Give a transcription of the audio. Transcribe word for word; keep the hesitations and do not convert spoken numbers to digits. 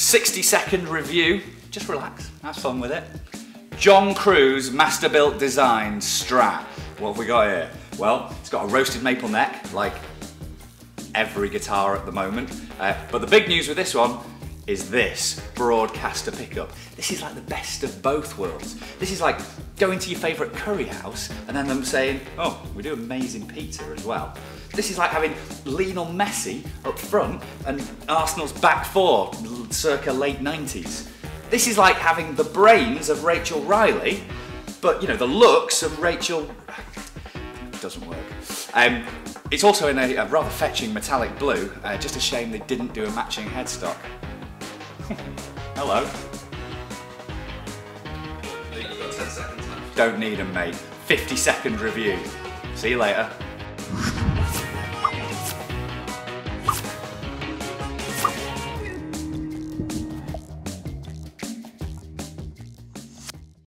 sixty second review. Just relax, have fun with it. John Cruz Master Built Design Strat. What have we got here? Well, it's got a roasted maple neck, like every guitar at the moment. Uh, but the big news with this one is this broadcaster pickup. This is like the best of both worlds. This is like going to your favourite curry house and then them saying, oh, we do amazing pizza as well. This is like having Lionel Messi up front and Arsenal's back four circa late nineties. This is like having the brains of Rachel Riley, but you know, the looks of Rachel... It doesn't work. Um, it's also in a, a rather fetching metallic blue. Uh, just a shame they didn't do a matching headstock. Hello. You've got ten seconds left. Don't need them, mate. fifty second review. See you later.